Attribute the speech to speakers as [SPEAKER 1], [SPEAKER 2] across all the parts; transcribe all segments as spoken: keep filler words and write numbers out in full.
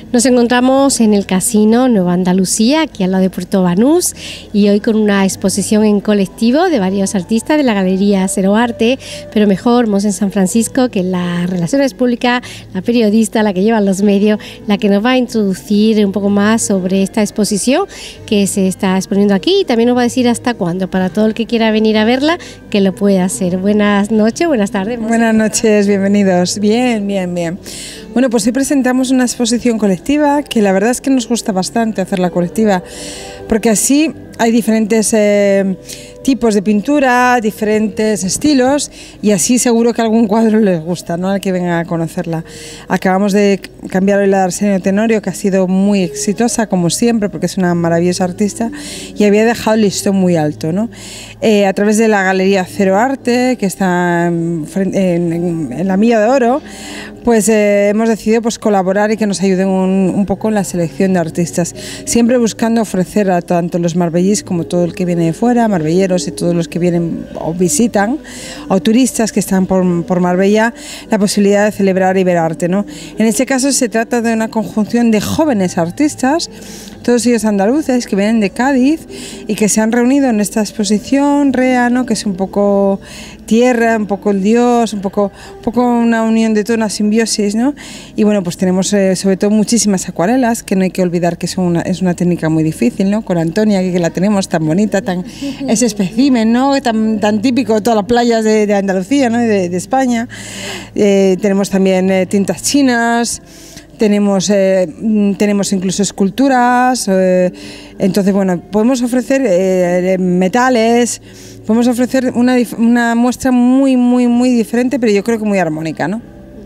[SPEAKER 1] Nos encontramos en el Casino Nueva Andalucía, aquí al lado de Puerto Banús, y hoy con una exposición en colectivo de varios artistas de la Galería Cero Arte, pero mejor Mos en San Francisco, que es la Relaciones Públicas, la periodista, la que lleva los medios, la que nos va a introducir un poco más sobre esta exposición que se está exponiendo aquí, y también nos va a decir hasta cuándo, para todo el que quiera venir a verla, que lo pueda hacer. Buenas noches, buenas tardes. Mos.
[SPEAKER 2] Buenas noches, bienvenidos. Bien, bien, bien. Bueno, pues hoy presentamos una exposición colectiva que la verdad es que nos gusta bastante hacerla colectiva, porque así hay diferentes eh, tipos de pintura, diferentes estilos, y así seguro que algún cuadro les gusta, ¿no?, al que venga a conocerla. Acabamos de cambiar hoy la de Arsenio Tenorio, que ha sido muy exitosa, como siempre, porque es una maravillosa artista, y había dejado el listón muy alto, ¿no? Eh, a través de la Galería Cero Arte, que está en, en, en la Milla de Oro, pues eh, hemos decidido pues, colaborar y que nos ayuden un, un poco en la selección de artistas, siempre buscando ofrecer a tanto los marbellís como todo el que viene de fuera, marbelleros y todos los que vienen o visitan, o turistas que están por, por Marbella, la posibilidad de celebrar y ver arte, ¿no? En este caso se trata de una conjunción de jóvenes artistas, todos ellos andaluces que vienen de Cádiz y que se han reunido en esta exposición REA, ¿no?, que es un poco tierra, un poco el dios, un poco, un poco una unión de toda una simbiosis, ¿no? Y bueno, pues tenemos eh, sobre todo muchísimas acuarelas, que no hay que olvidar que son una, es una técnica muy difícil, ¿no? Con Antonia, que, que la tenemos tan bonita, tan ese espécimen, ¿no?, tan, tan típico de todas las playas de, de Andalucía, ¿no?, de, de España. Eh, tenemos también eh, tintas chinas. Tenemos, eh, tenemos incluso esculturas, eh, entonces bueno, podemos ofrecer eh, metales, podemos ofrecer una, una muestra muy, muy, muy diferente, pero yo creo que muy armónica, ¿no?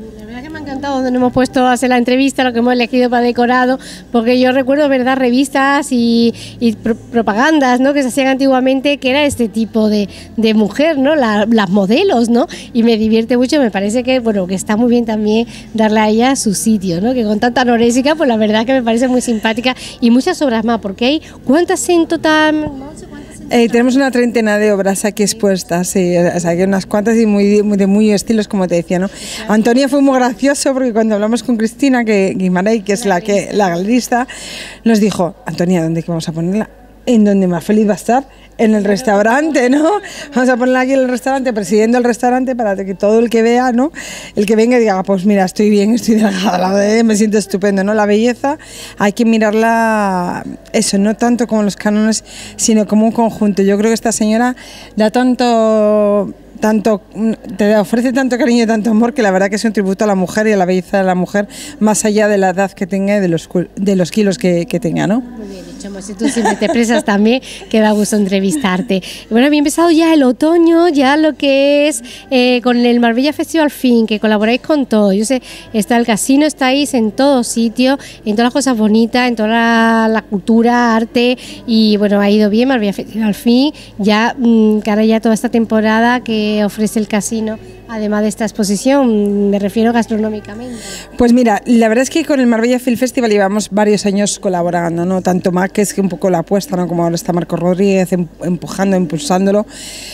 [SPEAKER 1] Me ha encantado donde nos hemos puesto a hacer la entrevista, lo que hemos elegido para decorado, porque yo recuerdo, verdad, revistas y, y pro propagandas, ¿no?, que se hacían antiguamente, que era este tipo de, de mujer, ¿no?, la, las modelos, ¿no?, y me divierte mucho. Me parece que, bueno, que está muy bien también darle a ella su sitio, ¿no?, que con tanta anorésica, pues la verdad que me parece muy simpática, y muchas obras más, porque hay, ¿cuántas en total?
[SPEAKER 2] Eh, tenemos una treintena de obras aquí expuestas, sí, o sea, que unas cuantas y muy, muy, de muy estilos, como te decía, ¿no? Antonia fue muy gracioso porque cuando hablamos con Cristina que Guimarães, que es la, que, la galerista, nos dijo: Antonia, ¿dónde vamos a ponerla? En donde más feliz va a estar, en el restaurante, ¿no? Vamos a ponerla aquí en el restaurante, presidiendo el restaurante, para que todo el que vea, ¿no?, el que venga y diga: pues mira, estoy bien, estoy delgada, la de, me siento estupendo, ¿no? La belleza hay que mirarla, eso, no tanto como los cánones, sino como un conjunto. Yo creo que esta señora da tanto... tanto, te ofrece tanto cariño y tanto amor, que la verdad que es un tributo a la mujer y a la belleza de la mujer, más allá de la edad que tenga y de los, de los kilos que, que tenga, ¿no?
[SPEAKER 1] Muy bien dicho, Mos, tú siempre te expresas también, que da gusto entrevistarte. Bueno, había empezado ya el otoño, ya lo que es eh, con el Marbella Festival Film, que colaboráis con todo. Yo sé, está el casino, estáis en todos sitios, en todas las cosas bonitas, en toda la, la cultura, arte, y bueno, ha ido bien Marbella Festival Film, ya, mmm, que ahora ya toda esta temporada que ofrece el casino, además de esta exposición, me refiero gastronómicamente.
[SPEAKER 2] Pues mira, la verdad es que con el Marbella Film Festival llevamos varios años colaborando, ¿no? Tanto más que es que un poco la apuesta, ¿no?, como ahora está Marco Rodríguez empujando, impulsándolo.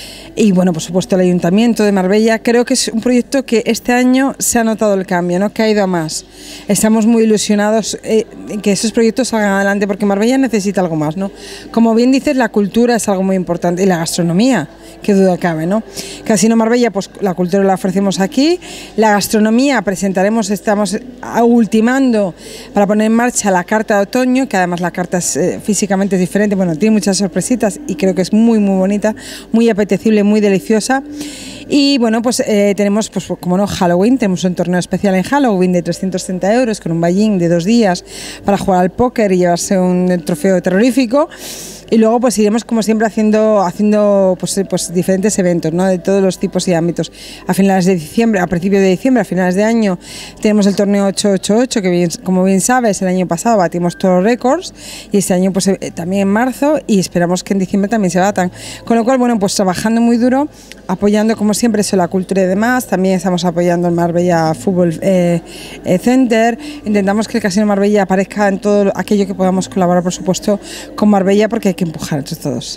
[SPEAKER 2] Y bueno, por supuesto el Ayuntamiento de Marbella. Creo que es un proyecto que este año se ha notado el cambio, ¿no?, que ha ido a más. Estamos muy ilusionados eh, en que esos proyectos salgan adelante, porque Marbella necesita algo más, ¿no? Como bien dices, la cultura es algo muy importante, y la gastronomía, qué duda cabe, ¿no? Casino Marbella, pues la cultura la ofrecemos aquí, la gastronomía presentaremos, estamos ultimando para poner en marcha la carta de otoño, que además la carta es, eh, físicamente es diferente, bueno, tiene muchas sorpresitas y creo que es muy muy bonita, muy apetecible, muy deliciosa. Y bueno, pues eh, tenemos, pues como no, Halloween, tenemos un torneo especial en Halloween de trescientos treinta euros con un ballín de dos días para jugar al póker y llevarse un trofeo terrorífico. Y luego pues iremos como siempre haciendo, haciendo pues, pues diferentes eventos, ¿no?, de todos los tipos y ámbitos. A finales de diciembre, a principios de diciembre, a finales de año, tenemos el torneo ocho ocho ocho, que bien, como bien sabes, el año pasado batimos todos los récords, y este año pues eh, también en marzo, y esperamos que en diciembre también se batan. Con lo cual, bueno, pues trabajando muy duro, apoyando como siempre eso, la cultura y demás. También estamos apoyando el Marbella Fútbol eh, eh, Center. Intentamos que el Casino Marbella aparezca en todo aquello que podamos colaborar, por supuesto, con Marbella, porque hay que empujar entre todos.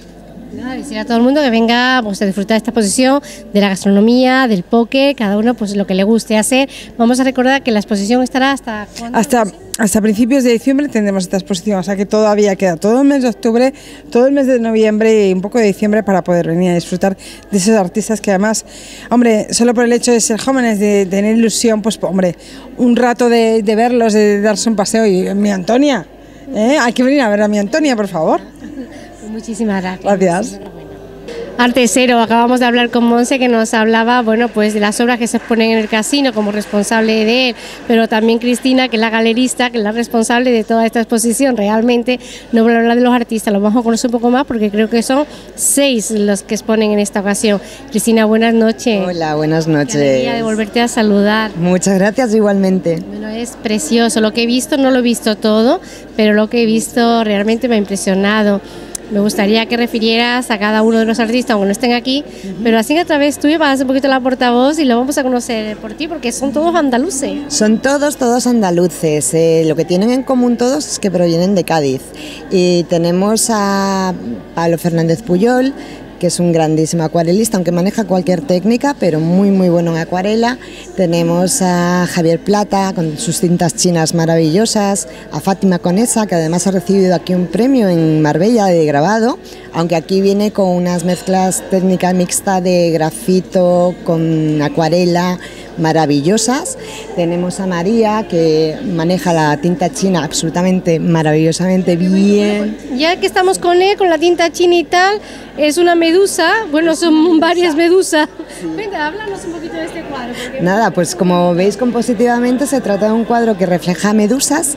[SPEAKER 1] Nada, decir a todo el mundo que venga pues, a disfrutar de esta exposición, de la gastronomía, del póker, cada uno pues lo que le guste hacer. Vamos a recordar que la exposición estará hasta... ¿cuándo?
[SPEAKER 2] Hasta, hasta principios de diciembre tendremos esta exposición, o sea que todavía queda todo el mes de octubre, todo el mes de noviembre y un poco de diciembre para poder venir a disfrutar de esos artistas que además, hombre, solo por el hecho de ser jóvenes, de, de tener ilusión, pues hombre, un rato de, de verlos, de darse un paseo y mi Antonia, ¿eh? Hay que venir a ver a mi Antonia, por favor.
[SPEAKER 1] Muchísimas gracias.
[SPEAKER 2] Gracias.
[SPEAKER 1] Artesero, acabamos de hablar con Monse que nos hablaba, bueno, pues de las obras que se exponen en el casino como responsable de él, pero también Cristina, que es la galerista, que es la responsable de toda esta exposición. Realmente no voy a hablar de los artistas, los vamos a conocer un poco más porque creo que son seis los que exponen en esta ocasión. Cristina, buenas noches.
[SPEAKER 3] Hola, buenas noches.
[SPEAKER 1] Qué alegría de volverte a saludar.
[SPEAKER 3] Muchas gracias, igualmente.
[SPEAKER 1] Bueno, es precioso, lo que he visto no lo he visto todo, pero lo que he visto realmente me ha impresionado. Me gustaría que refirieras a cada uno de los artistas, aunque no estén aquí, uh-huh. pero así a través tuyo vas a hacer un poquito la portavoz y lo vamos a conocer por ti, porque son todos andaluces.
[SPEAKER 3] Son todos, todos andaluces. Eh, lo que tienen en común todos es que provienen de Cádiz. Y tenemos a Pablo Fernández Puyol, que es un grandísimo acuarelista, aunque maneja cualquier técnica, pero muy muy bueno en acuarela. Tenemos a Javier Plata con sus cintas chinas maravillosas, a Fátima Conesa, que además ha recibido aquí un premio en Marbella de grabado, aunque aquí viene con unas mezclas técnica mixta de grafito con acuarela maravillosas. Tenemos a María, que maneja la tinta china absolutamente maravillosamente bien.
[SPEAKER 1] Ya que estamos con él, con la tinta china y tal, es una medusa, bueno, son varias medusas. Sí. Venga, háblanos un poquito de este cuadro.
[SPEAKER 3] Nada, pues como veis compositivamente se trata de un cuadro que refleja medusas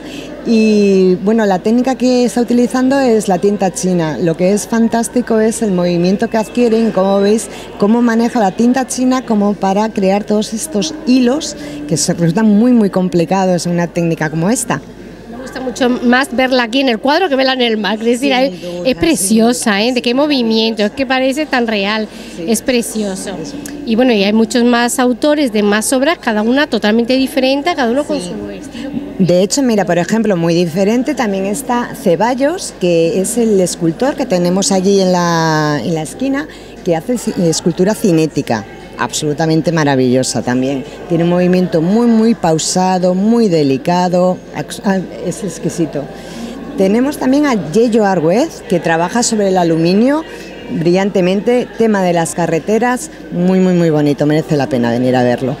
[SPEAKER 3] y bueno, la técnica que está utilizando es la tinta china. Lo que es fantástico es el movimiento que adquieren, como veis, cómo maneja la tinta china como para crear todos estos hilos que se resultan muy muy complicados en una técnica como esta.
[SPEAKER 1] Me gusta mucho más verla aquí en el cuadro que verla en el mar, es decir, sí, es, duda, es preciosa, ¿eh? De qué movimiento, es que parece tan real, sí. Es precioso. Eso. Y bueno, y hay muchos más autores de más obras, cada una totalmente diferente, cada uno sí. con su estilo.
[SPEAKER 3] De hecho, mira, por ejemplo, muy diferente también está Ceballos, que es el escultor que tenemos allí en la, en la esquina, que hace escultura cinética. Absolutamente maravillosa también. Tiene un movimiento muy muy pausado, muy delicado, es exquisito. Tenemos también a Yello Argüez, que trabaja sobre el aluminio brillantemente, tema de las carreteras, muy muy muy bonito, merece la pena venir a verlo.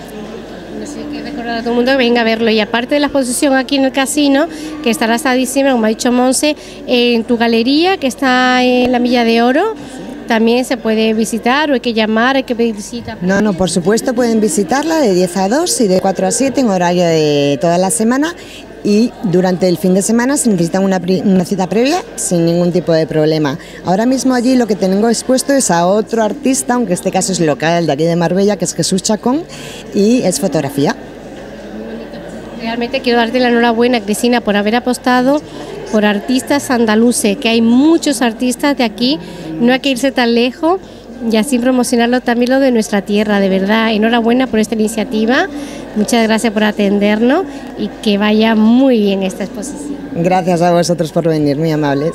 [SPEAKER 1] A todo el mundo que venga a verlo. Y aparte de la exposición aquí en el casino, que estará hasta diciembre, como ha dicho Monse, en tu galería que está en la Milla de Oro, también se puede visitar o hay que llamar, hay que pedir cita.
[SPEAKER 3] No, no, por supuesto pueden visitarla de diez a dos y de cuatro a siete en horario de toda la semana, y durante el fin de semana se necesita una, una cita previa sin ningún tipo de problema. Ahora mismo allí lo que tengo expuesto es a otro artista, aunque este caso es local de aquí de Marbella, que es Jesús Chacón, y es fotografía.
[SPEAKER 1] Realmente quiero darte la enhorabuena, Cristina, por haber apostado por artistas andaluces, que hay muchos artistas de aquí, no hay que irse tan lejos y así promocionarlo también lo de nuestra tierra, de verdad. Enhorabuena por esta iniciativa, muchas gracias por atendernos y que vaya muy bien esta exposición.
[SPEAKER 3] Gracias a vosotros por venir, muy amables.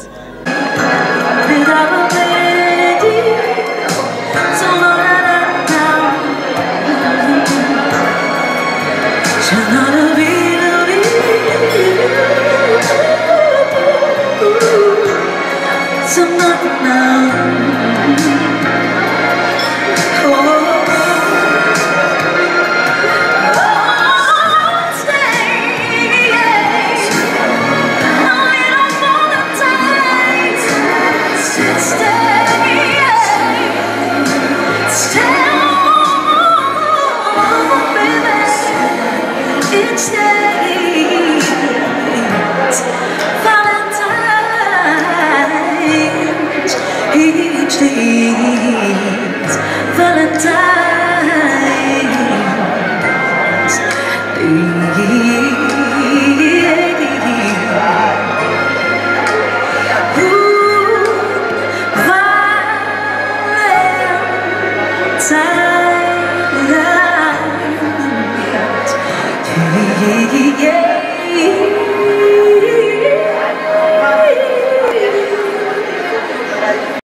[SPEAKER 4] Time